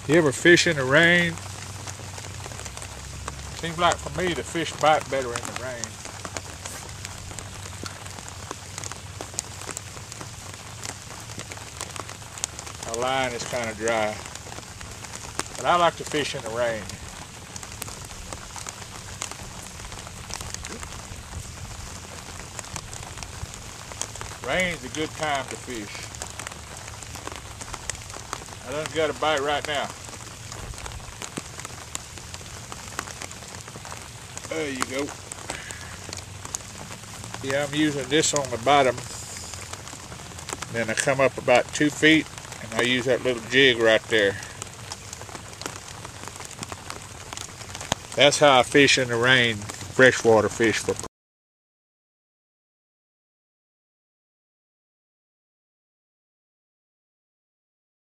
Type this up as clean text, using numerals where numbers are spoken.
You ever fish in the rain? Seems like for me the fish bite better in the rain. My line is kind of dry, but I like to fish in the rain. Rain's a good time to fish. I done got a bite right now. There you go. Yeah, I'm using this on the bottom. Then I come up about 2 feet and I use that little jig right there. That's how I fish in the rain, freshwater fish for